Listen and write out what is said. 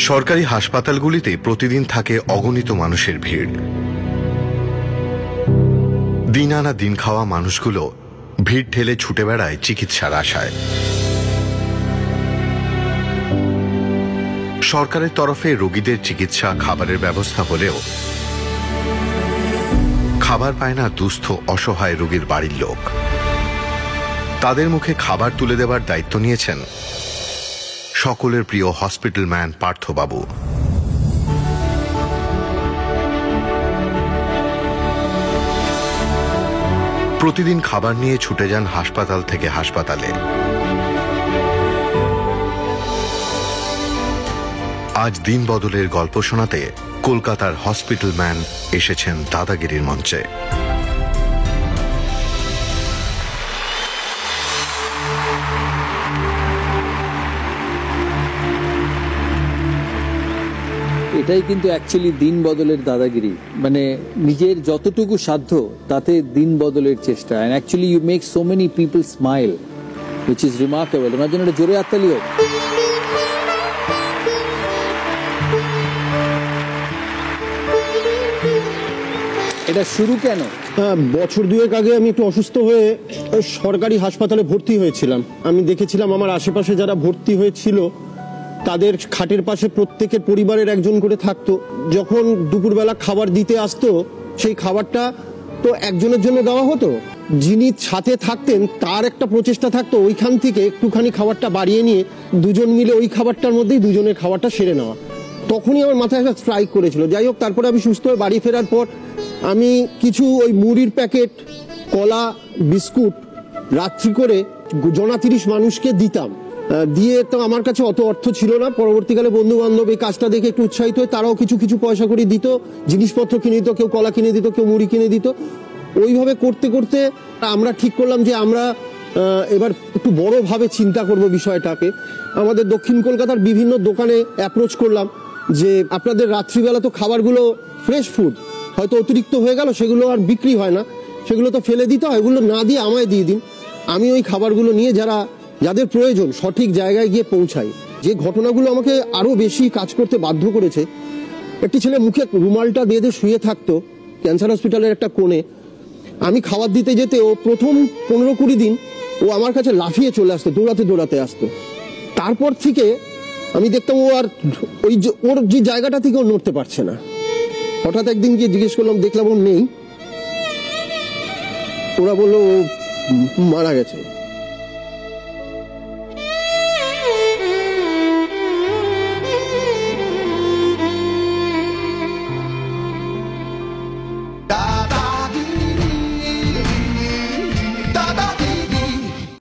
সরকারি হাসপাতালগুলিতে প্রতিদিন থাকে অগণিত মানুষের ভিড়। দিন আনা দিন খাওয়া মানুষগুলো ভিড় ঠেলে ছুটে বেড়ায় চিকিৎসার আশায়। সরকারের তরফে রোগীদের চিকিৎসা খাবারের ব্যবস্থা হলেও খাবার পায় না দুস্থ অসহায় রোগীর বাড়ির লোক। তাদের মুখে খাবার তুলে দেবার দায়িত্ব নিয়েছেন সকলের প্রিয় হসপিটাল ম্যান পার্থবাবু। প্রতিদিন খাবার নিয়ে ছুটে যান হাসপাতাল থেকে হাসপাতালে। আজ দিন বদলের গল্প শোনাতে কলকাতার হসপিটাল ম্যান এসেছেন দাদাগিরির মঞ্চে। এটাই কিন্তু অ্যাকচুয়ালি দিন বদলের দাদাগিরি, মানে নিজের যতটুকু সাধ্য তাতে দিন বদলের চেষ্টা। And actually you make so many people smile, which is remarkable. ওনার জন্য জোরে হাততালি হোক। এটা শুরু কেন? বছর দুয়েক আগে আমি একটু অসুস্থ হয়ে সরকারি হাসপাতালে ভর্তি হয়েছিলাম। আমি দেখেছিলাম আমার আশেপাশে যারা ভর্তি হয়েছিল তাদের খাটের পাশে প্রত্যেকের পরিবারের একজন করে থাকতো। যখন দুপুরবেলা খাবার দিতে আসতো সেই খাবারটা তো একজনের জন্য দেওয়া হতো, যিনি সাথে থাকতেন তার একটা প্রচেষ্টা থাকতো ওইখান থেকে একটুখানি খাবারটা বাড়িয়ে নিয়ে দুজন মিলে ওই খাবারটার মধ্যেই দুজনের খাবারটা সেরে নেওয়া। তখনই আমার মাথায় একটা স্ট্রাইক করেছিল। যাই হোক, তারপরে আমি সুস্থ হয়ে বাড়ি ফেরার পর আমি কিছু ওই মুড়ির প্যাকেট, কলা, বিস্কুট রাত্রি করে জনা 30 মানুষকে দিতাম। দিয়ে তো আমার কাছে অত অর্থ ছিল না। পরবর্তীকালে বন্ধু বান্ধব এই কাজটা দেখে একটু উৎসাহিত হয়ে তারাও কিছু কিছু পয়সা করে দিত, জিনিসপত্র কিনে দিত, কেউ কলা কিনে দিত, কেউ মুড়ি কিনে দিত। ওইভাবে করতে করতে আমরা ঠিক করলাম যে আমরা এবার একটু বড়ভাবে চিন্তা করব বিষয়টাকে। আমাদের দক্ষিণ কলকাতার বিভিন্ন দোকানে অ্যাপ্রোচ করলাম যে আপনাদের রাত্রিবেলা তো খাবারগুলো ফ্রেশ ফুড হয়তো অতিরিক্ত হয়ে গেল, সেগুলো আর বিক্রি হয় না, সেগুলো তো ফেলে দিতে হয়, এগুলো না দিয়ে আমায় দিয়ে দিন। আমি ওই খাবারগুলো নিয়ে যাদের প্রয়োজন সঠিক জায়গায় গিয়ে পৌঁছাই। যে ঘটনাগুলো আমাকে আরো বেশি কাজ করতে বাধ্য করেছে, একটি ছেলে মুখে রুমালটা বেঁধে শুয়ে থাকতো ক্যান্সার হসপিটালের একটা কোণে। আমি খাবার দিতে যেতে ও প্রথম 15-20 দিন ও আমার কাছে লাফিয়ে চলে আসতো, দৌড়াতে দৌড়াতে আসতো। তারপর থেকে আমি দেখতাম ও আর ওর যে জায়গাটা থেকে ও নড়তে পারছে না। হঠাৎ একদিন গিয়ে জিজ্ঞেস করলাম, দেখলাম ও নেই। ওরা বললো ও মারা গেছে।